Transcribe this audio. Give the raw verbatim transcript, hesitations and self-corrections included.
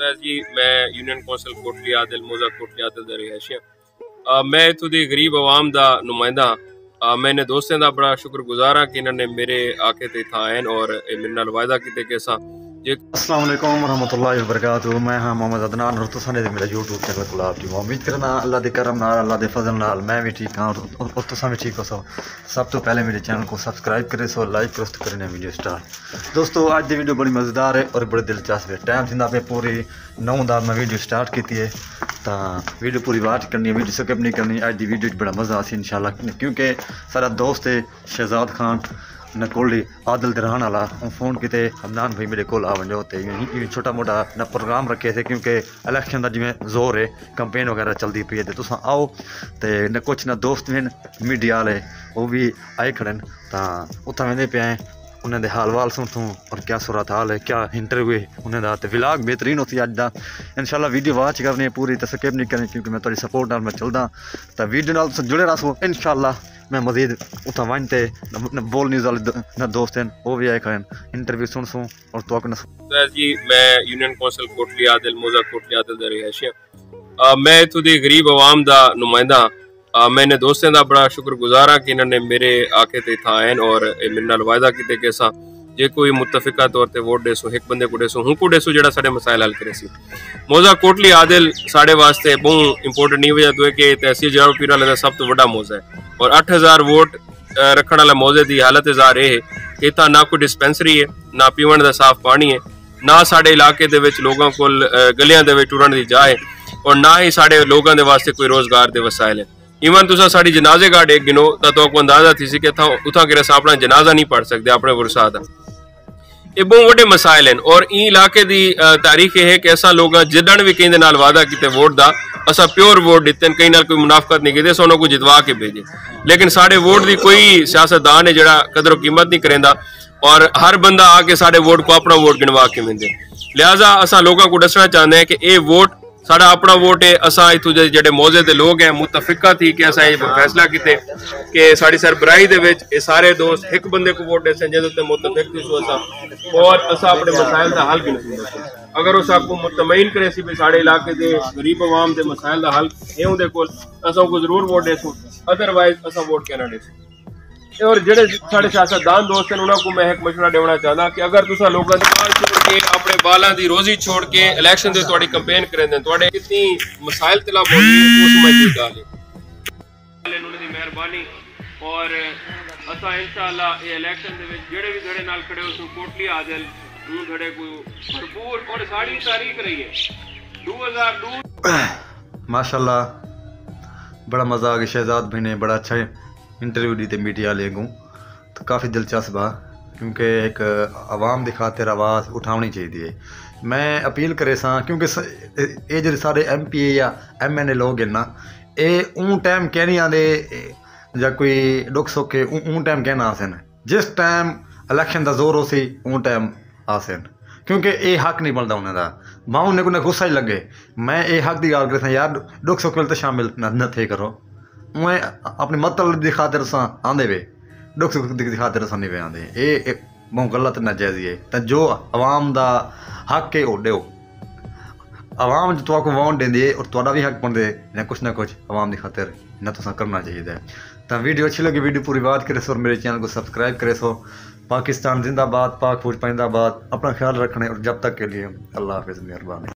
Sir ji ਮੈਂ union council Kotli Adil ਮੋਜ਼ਾ ਕੋਟਲੀ ਆਦਿਲ ਦਾ ਰਿਹਾਇਸ਼ੀ ਹਾਂ। ਮੈਂ ਇੱਥੋਂ ਦੀ ਗਰੀਬ ਆਵਾਮ ਦਾ ਨੁਮਾਇੰਦਾ ਹਾਂ। ਮੈਂ ਇਹਨਾਂ ਦੋਸਤਾਂ ਦਾ ਬੜਾ ਸ਼ੁਕਰਗੁਜ਼ਾਰ ਹਾਂ ਕਿ ਇਹਨਾਂ ਨੇ ਮੇਰੇ ਆਕੇ ਤੇ ਇੱਥੇ ਆਏ ਔਰ ਮੇਰੇ ਨਾਲ ਵਾਅਦਾ ਕੀਤੇ ਕਿ ਅਸਾਂ अस्सलाम वालेकुम रहमतुल्लाहि व बरकातुहू। मैं हाँ मोहम्मद अदनान और तुसां ने मेरा यूट्यूब चैनल को आप जी उम्मीद करना अल्लाह दे करम नाल अल्लाह दे फजल नाल मैं भी ठीक हाँ और तुसां भी ठीक हो सो। सब तो पहले मेरे चैनल को सब्सक्राइब करे सो लाइक करो तो करने वीडियो स्टार्ट। दोस्तों आज दी वीडियो बड़ी मज़ेदार है और बड़ी दिलचस्प है। टाइम थी पे पूरी नौ दा मैं वीडियो स्टार्ट की है तो वीडियो पूरी वाच करनी है, वीडियो स्किप नहीं करनी। आज दी वीडियो बड़ा मज़ा आसी इंशाल्लाह क्योंकि सारा दोस्त है शहजाद खान न कोली आदिल दरान वाला फोन किते हमनान भाई मेरे को आ वजो तो छोटा मोटा न प्रोग्राम रखे थे क्योंकि इलेक्शन का जिमें जोर है कंपेन वगैरह चलती पई है तो तुम आओ तो न कुछ न दोस्त भी मीडिया वाले वो भी आए खड़े तो उत्थे वेंदे पे आए उन्हें हाल वाल सुन तू और क्या सूरत हाल है क्या इंटरव्यू है उन्हें दा तो विलाग बेहतरीन होती अज का इंशाल्लाह वीडियो वाच करनी पूरी तो स्किप नहीं करनी क्योंकि मैं थोड़ी सपोर्ट नाल मैं चलदा तो वीडियो नाल जुड़े रहो इंशाल्लाह। मैं मजीद उतना वनते बोल न्यूज़ वाले दोस्त हैं वो भी आए खड़े इंटरव्यू सुन सूँ और तो सर जी मैं यूनियन कौंसल कोटली आदिल मौजा कोटली आदिल का रिहायशी हाँ। मैं इतों की गरीब आवाम का नुमाइंदा हाँ। मैं इन्हें दोस्तों का बड़ा शुक्रगुजार हाँ कि इन्होंने मेरे आके ते इत्थे आए और मेरे नाल वायदा किते कि असां जे कोई मुतफिका तौर पर वोट देसो एक बंदे को देसो हूँ को देसो जो साढ़े मसाइल हल करे सी। मौजा कोटली आदिल साढ़े वास्ते बहुत इंपोर्टेंट नहीं वजह तो है कि तहसील जड़ो पीर वाले का सब तो बड़ा मौजा है और अठ हज़ार वोट रखने वाला मौजे की हालत जार ये है कि इतना ना कोई डिस्पेंसरी है ना पीवन का साफ पानी है ना साढ़े इलाके दे विच लोगों को गलियां दे विच टुरन की जाए और ना ही साढ़े लोगों के वास्ते कोई रोजगार के वसाइल है। इवन तुसा साड़ी जनाजे गार्ड एक गिनो तो तो अंदाजा थी सी कि उथा कि असां अपना जनाजा नहीं पढ़ सकते अपने वरसा का। ये बहुत बड़े मसाइल हैं और ई इलाके की तारीख ये है कि असा लोग जिदन भी कहीं नाल वादा किते वोट का असा प्योर वोट दिते कहीं नाल कोई मुनाफकत नहीं की उन्होंने को जितवा के भेजे लेकिन साढ़े वोट की कोई सियासतदान है जरा कदर कीमत नहीं करेंदा और हर बंदा आके साढ़े वोट को अपना वोट गिनवा के मिलते। लिहाजा असा लोगों को दसना चाहते हैं कि ये वोट साड़ा अपना वोट है। असा इतों जे मौजे के लोग हैं मुतफिका थी कि असा फैसला किते कि साड़ी सरबराही दे विच ये सारे दोस्त एक बंदे को वोट दे सन जे मुतफिक थी सो असा और असा अपने मसाइल का हल गिन सकते अगर उस आपको मुतमईन करे सी भी साढ़े इलाके के गरीब आवाम के मसाइल का हल है उहदे कोल असा को जरूर वोट देसो अदरवाइज असा वोट कहना देसो। और जेडे साढ़े सियासतदान दोस्त हैं उन्होंने को मैं एक मशवरा देना चाहता कि अगर तुसा लोगों के बाल छोड़ के अपने बालों की रोजी छोड़ के इलेक्शन से थोड़ी कंपेन करें थोड़े कितनी मसाइल तलब होगी उस समझ की गाल है उन्होंने मेहरबानी और असा इंशाल्लाह ये इलेक्शन दे विच जेडे भी धड़े नाल खड़े हो कोटली आदिल हूं धड़े को भरपूर और साड़ी तारीख रही है दो हज़ार दो माशाल्लाह बड़ा मजा आ गया। शहजाद भाई ने बड़ा अच्छा इंटरव्यू दी थे मीडिया वाले को तो काफ़ी दिलचस्प आ क्योंकि एक आवाम की खातिर आवाज़ उठानी चाहिए। मैं अपील करे सा क्योंकि ये जो सारे एम पी या एम एन ए लोग हैं ना ये ऊँ टाइम कह नहीं आते या कोई दुख सुख है ऊँ टाइम कहना आसन जिस टाइम इलेक्शन का जोर हो सी ऊँ टाइम आसन क्योंकि ये हक नहीं बनता उन्हें का मां उन्हें को गुस्सा ही लगे। मैं ये हक की गल कर यार दुख सुख तो शामिल न थे करो मैं अपनी मतलब की खातिर अस आंदे वे दुख सुख की खातिर अस नहीं वे आंदे ये बहुत गलत नाजायज़ है तो जो आवाम का हक है वो दो आवाम जो तुमको वोट देंदी है और तुहाडा भी हक बनते ना कुछ ना कुछ आवाम की खातिर ना तुसा करना चाहिए। तो वीडियो अच्छी लगी वीडियो पूरी बात करे सो और मेरे चैनल को सब्सक्राइब करे सो। पाकिस्तान जिंदाबाद पाक फौज पाइंदाबाद अपना ख्याल रखने और जब तक के लिए अल्लाह हाफिज़ मेहरबानी।